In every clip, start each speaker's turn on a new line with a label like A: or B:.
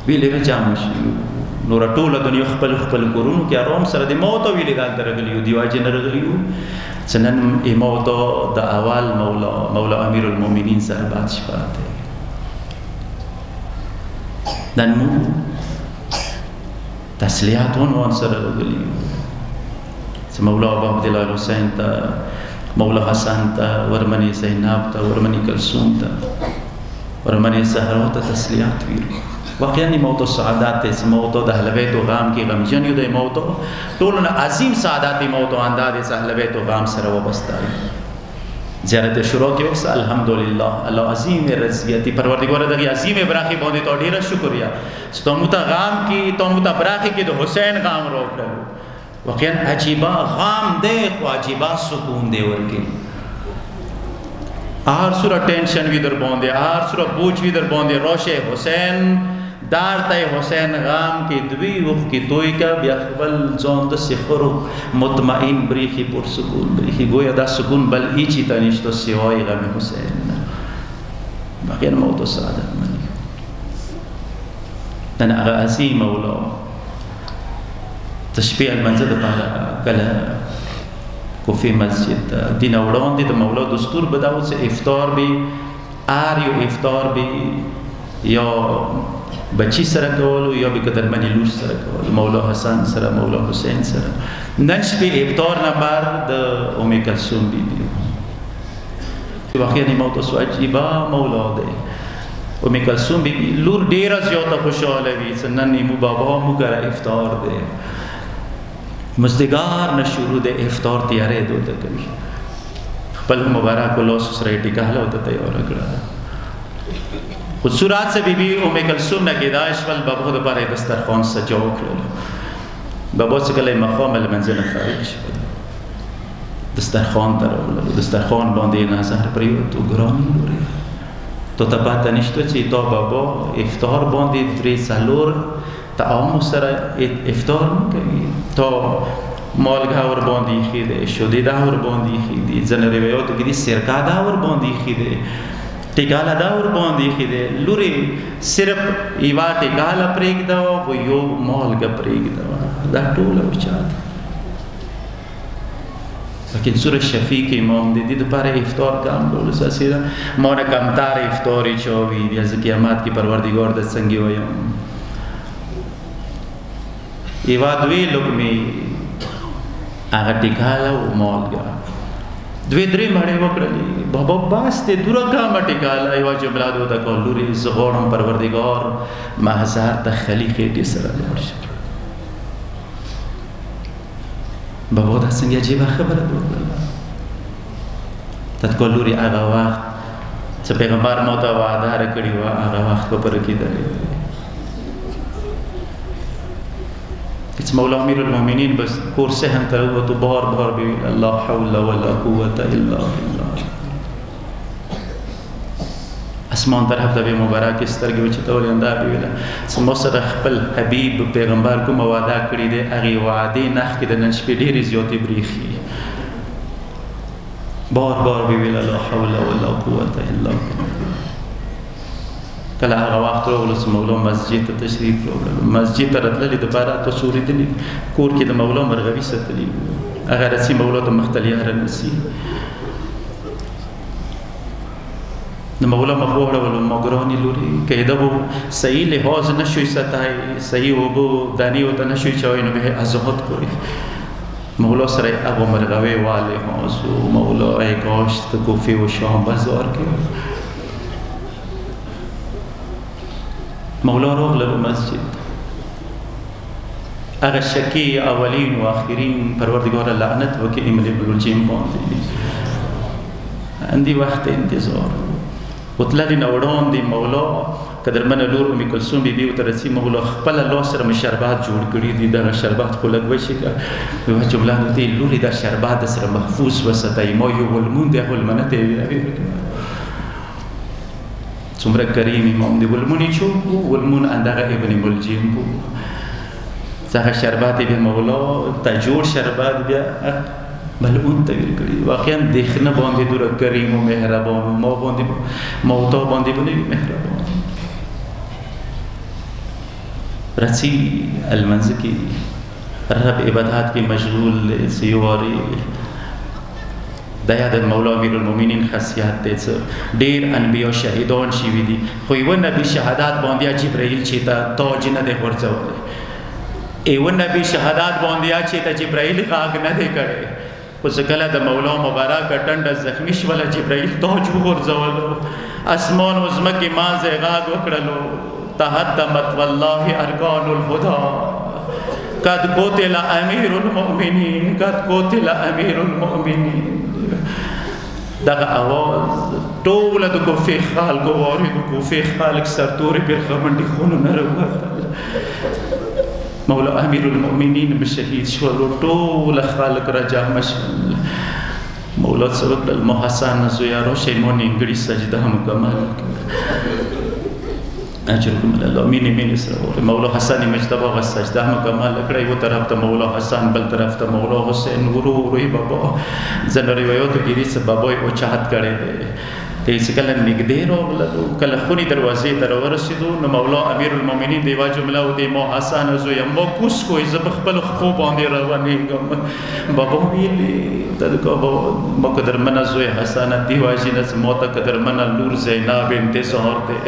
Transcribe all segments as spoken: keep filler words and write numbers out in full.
A: ویلې رجام شي نور ټوله دنیا خپل خپل کورونو کې آرام سره د موت ویلې دالته راغلي یو دیو اجن راغلي یو څنن موت د اول مولا مولا امیر المؤمنین سره بعد شفاعت نن مو تسلیات ون سره راغلي مولا ابو عبد الله حسین ته مولا حسن ته ورمنی زینب ته ورمنی کلثوم ته ورمنی زهرا ته تسلیات ویلو واقعا موت السعادات ته موت د اهل بیت او غام کې غمجن یو د موت ټولنه عظیم سعادت موت او انداز اهل بیت او غام سره وابسته زیارت شروع کې وکړه الحمدلله الله عظیم رضیتی پروردگار دغه عظیم ابراهی باندې تو ډیر شکریا ستومو ته غام کې تومو ته ابراهی کې د حسین غام روکړو واقعا عجیبا غام دے خو عجیبا سکون دے ورکی آر سورا ٹینشن بھی در بوندے آر سورا بوچ بھی در بوندے روشے حسین دار تے حسین غام کی دوی وف کی توئی کا بیاخبل زون دا سخرو مطمئن بریخی پر سکون بریخی گویا دا سکون بل ایچی تنشتو سوائی غم حسین واقعا موت و سعادت منی نن اغا عظیم مولا تشبیه المنزل پارا کلا کوفی مسجد دین اوران دی د مولا دستور بداو سے افطار بھی آر یو افطار بھی یا بچی سره کولو یا به قدرمنی لور سره کولو مولا حسن سره مولا حسین سره نن شپې افطار نمبر د ام کلثوم بیبي واقعا موت سو عجیبا مولا دی ام کلثوم بیبي لور ډیره زیاته خوشاله وي سنن نیمو بابا مو ګره افطار دی مزدگار نه شروع د افطار تیارې دوته کوي خپل مبارک الله سره ټیکاله او ته تیار کړه خصوصات سے بی بی ام کلثوم نے گداش ول بابو د پاره دسترخوان سجاو کړل بابا چې کله مقام المنزل خارج شو دسترخوان تر ول دسترخوان باندې نظر پریو تو ګرام لوري تو تبات نشته چې تو بابا افطار باندې درې سالور تعام سره افطار کوي تو مالګه ور باندې خېده شودیدا ور باندې خېدي ځنه روایت کې دي سرکا دا ور باندې خېده ټیکاله دا ور باندې خېده لوري صرف ایوا ټیکاله پرېګ دا او یو مالګه پرېګ دا دا ټول وچات لیکن سورہ شفیع کې امام دې د لپاره افطار کام ډول اساسي مونږه کمتار افطاری چوي د قیامت کې پروردگار د څنګه وایم ایوا دوی لوګمي هغه ټیکاله او مالګه دوی درې مړې وکړلې بابا باس ته دورا کامه ټیکاله ایوا جمله دوه د کولوري زغورم پروردگار محضر ته خلیقې دې سره ورشه بابا دا څنګه عجیبه خبره وکړه تد کولوري هغه وخت چې پیغمبر مو ته وعده کړی و هغه وخت په پر کې دی چې مولا امیر المؤمنین بس کور سهم ته وته بار بار به الله حول ولا قوت الا بالله اسمان طرف ته مبارک سترګې وچ ته ولندا به ویل سمو سره خپل حبیب پیغمبر کوم وعده کړی دی هغه وعده نخ کې د نن شپې ډېرې زیاتې بریخي بار بار به ویل الله حول ولا قوت الا بالله کله هغه وخت ورغلو چې مولا مسجد ته تشریف راوړل مسجد ته راتللې د بارات او سورې دلی کور کې د مولا مرغوي ستلی هغه رسي مولا ته مختلیه رنسي د مولا مخوړه ول مګرانی لوري کېده وو صحیح لحاظ نشوي ستای صحیح وبو دانی او ته نشوي چوي نو به ازهد کوي مولا سره هغه مرغوي والے هو مولا اي گوشت کوفی و شام بازار کې مولا راغله مسجد هغه شکی اولین و آخرین پروردگار لعنت وکي املی بلوچیم باندې اندی وخت انتظار وطلع نوړون دی مولا قدرمن لور ام کلثوم بیبي او ترسي مولا خپل الله سره مشربات جوړ کړی دي دا شربات خو لګ وشي کا یو جمله دې لوري دا شربات سره محفوظ وساتای مو یو ولمون دی ولمنته وی څومره کریم امام دی ولمونی چو ولمون اندغه ابن ملجم بو څنګه شربات به مولا ته جوړ شربات بیا ملعون تغیر کړی واقعا دښنه باندې دور کریم او مهربان مو باندې مو ته باندې باندې مهربان رسی المنز کی رب عبادات کی مشغول سیواری دیا د مولا امیر المؤمنین خاصیت دی څه ډیر انبیا شهیدان شوي دي خو یوه نبي شهادت باندې جبرائیل چې ته تاج نه دی غورځولی یوه نبي شهادت باندې چې ته جبرائیل غاږ نه دی کړی خو چې کله د مولا مبارکه ټنډه زخمي شوله جبرائیل تاج وغورځولو اسمان و ځمکې مازې غاږ وکړلو تهدمت والله ارکان الهدى قد قتل امیر المؤمنین قد قتل امیر المؤمنین دغه اواز ټوله د کوفې خلکو واورېدو کوفې خلک سرتورې برخمنډي خونونه راووتل مولا امیر المؤمنین به شهید شولو ټوله خلک را جمع شول مولا څه وکړل محسن زویا راشئ ما نیمګړې سجده مکمل کړه اجرکم الله مینې مینې سره وره مولا حسن مجتبی هغه سجده مکمل کړه یو طرف ته مولا حسن بل طرف ته مولا حسین ورو ورو بابا ځنه روایتو کې دې څه بابا یې اوچات کړی دی چې کله نږدې راغللو کله خونې دروازې ته راورسېدو نو مولا امیر المؤمنین د یوه جمله وتې ما حسن زویه ما کوس کوی زه په خپلو خپو باندې روانېږم بابا ویلې ته د ما قدرمنه زوی حسنه دې وجې نه ما ته قدرمنه لور زینب انتظار دی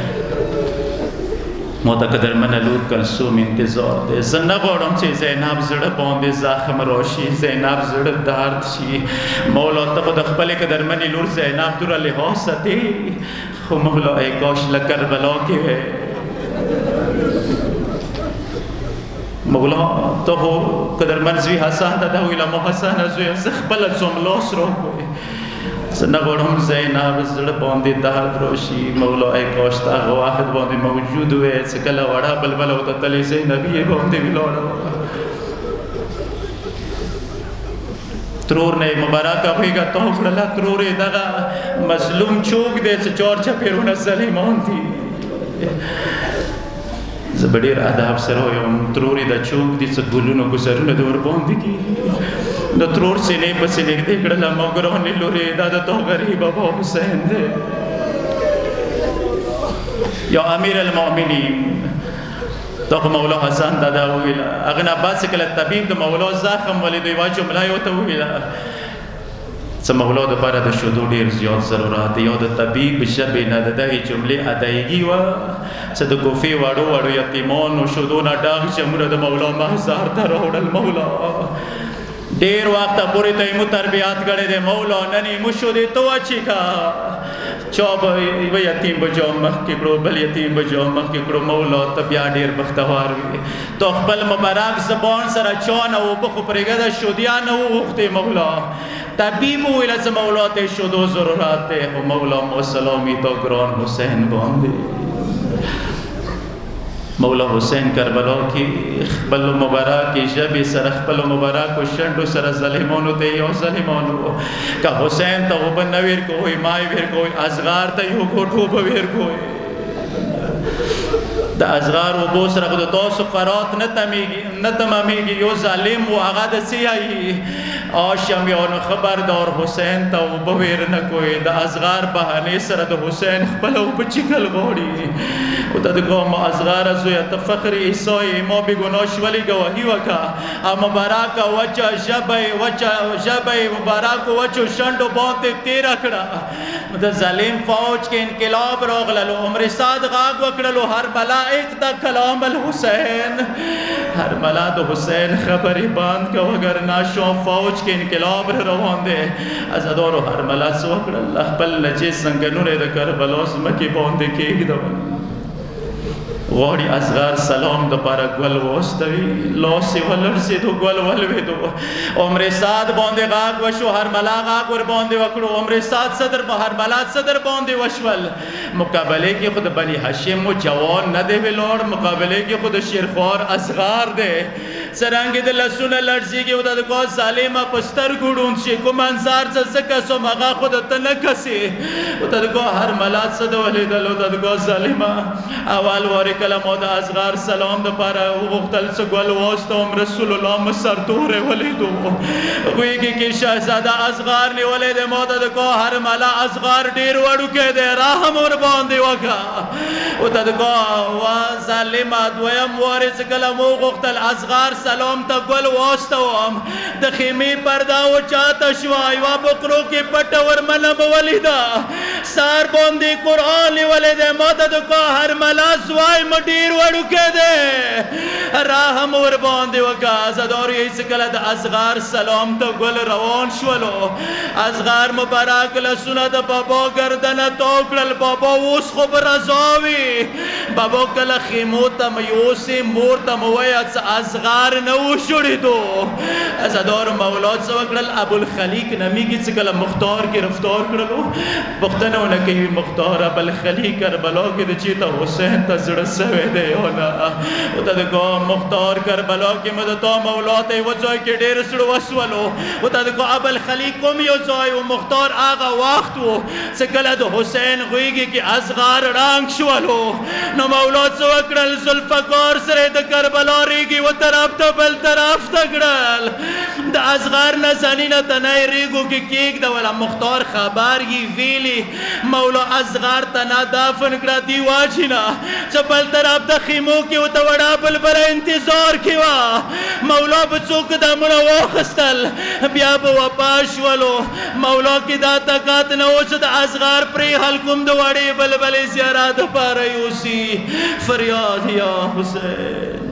A: ما ته قدرمنه لور کلثوم انتظار دی زه نه غواړم چې زینب زړه باندې زخم راشي زینب زړه درد شي مولا ته خو د خپلې قدرمنې لور زینب دوره لحاظ ساتې خو مولا ای کاش له کربلا کې وی مولا ته خو قدرمن زوی حسن ته دا ویله ما حسنه زویه زه خپله ځم لاس راکوی زه نه غواړم زینب زړه باندې درد راشي مولا ای کاش ته هغه وخت باندې موجود وی چې کله وړه بلبله وتتلې زینبي یې باندې ولاړه ترور نه مبارکه ویږه تو کړله ترور یې دغه مظلوم چوک دی چې چار چپېرونه ظالمان دي زه به ډېر ادب سره وایم ترور یې دا چوک دي چې ګلونو ګذرونه د ورباندې کېږي د ترور سینې پسې نږدې کړله ما ګرانې لورې دا د تا غریب بابا حسین دی یا امیر المؤمنین تا خو مولا حسن ته دا وویله هغه نه بعد چې کله طبیب د مولا زخم ولید یوه جمله یې ورته وویله څه مولا دپاره د شودو ډېر زیات ضرورت دی یا د طبیب ژبې نه د دغې جملې ادایګي وه چې د کوفې وړو وړو یتیمانو شودو نه ډک جمونه د مولا محضر ته راوړل مولا ډېر وخته پورې ته یې مو تربیات کړی دی مولا نن یې مو شودې ته وچېکه چا به یوه یتیم به جام مخکې کړو بل یتیم به جام مخکې کړو مولا ته بیا ډېر بختور وي تو خپل مبارک زبان سره چا نه اوبه خو پرېږده د شودیا نه وغوښتې مولا طبیب وویله چې مولا ته یې شودو ضرورت دی خو مولا مو سلامي تا ګران حسین باندې مولا حسین کربلا کې خپل مبارک ژبې سره خپل مبارک شنډو سره ظالمانو ته یو ظالمانو که حسین ته اوبه نه ورکوئ ما یې ورکوئ اصغار ته یو ګوټ اوبه ورکوئ د اصغار اوبو سره خو د تاسو فرات نه تمامیږي یو ظالم و هغه د سیایي آشامیانو خبردار حسین ته اوبه ور نه کوئ د اصغار بهانې سره د حسین خپله اوبه چیکل غواړي او ته د کوم اصغار زویه ته فخر عیسی ما بېګناه شولې ګواهي وکړه او مبارکه وچه ژبه یې وچه ژبه یې مبارکو وچو شنډو باندې تېره کړه د ظالم فوج کې انقلاب راغللو عمر سعد غاږ وکړلو هر بلا اقدا کلام الحسین هر بلا د حسین خبرې بند که وګرنه شو فوج کې انقلاب روان دی ازادارو هر ملا څه وکړل خپل نجس زنګنونه د کربلا ځمکې باندې کېږدول غواړي اصغر سلام دپاره ګل واستوي لاس یې ولړزېدو ګل ولوېدو عمر سعد باندې غاږ وشو هر ملا غاږ ور باندې وکړو عمر سعد صدر هر ملا صدر باندې وشول مقابلې کې خو د بني هاشم جوان نه دی ولاړ مقابلې کې خو د شیرخوار اصغر دی سرانګې د لاسونه لړزېږي او د کو ظالمه په سترګو ړوند شي کوم انصار څه څه کسم هغه خو د ته نه کسې او د کو هر ملات څه د ولیدل او د کو ظالمه اول وارې کله مو د اصغر سلام دپاره وغوښتل څه ګل واستوم رسول الله مې سر تورې ولیدو غوږی کې شهزاده اصغر نیولی دی مو د کو هر ملا اصغر ډېر وړوکی دی رحم ورباندې وکړه او د کو وا ظالمه دویم وارې څه کله مو وغوښتل اصغر سلام ته ګل واستوم د خیمې پرده وچاته شوه یوه بقرو کې پټه ورمنه به ولیده سار باندې قرآن نیولی دی ما ته د کو هر ملا سوای مې ډېر وړوکی دی رحم ورباندې وکړه زدار یې څه کله د اصغر سلام ته ګل روان شولو اصغر مبارک لاسونه د بابا ګردنه تو کړل بابا اوس خو به رضا وي بابا کله خیمو ته مې یوسې مور ته مې وویل څه اصغر نه و شړېدو عزادار مولا څه وکړل ابوالخلیق نومیږي څه کله مختار گرفتار کړلو پوښتنه ونه کوي مختار ابوالخلیق کربلا کې د چېرته حسین ته زړه سوی دی او نه ورته د کو مختار کربلا کې مې د تا مولا ته یوه ځای کې ډېر زړه وسولو ورته د کو ابوالخلیق کوم یو ځای و مختار هغه وخت و څه کله د حسین غوږې کې اصغر ړنګ شولو نو مولا څه وکړل ذوالفقار سره د کربلا ریږي و طرف ته بل طرف ته کړل د اصغر نه زنینه تنی ریګو کې کېږدوله مختار خبر یې ویلي مولا اصغر ته نه دفن کړه دی واچینه چې بل طرف د خیمو کې ورته وړه بلبله انتظار کې وه مولا به څو قدمونه واخیستل بیا به وفا شولو مولا کې دا طاقت نه و چې د اصغر پرېښل کوم د وړې بلبلې زیارت دپاره یوسي فریاد یا حسین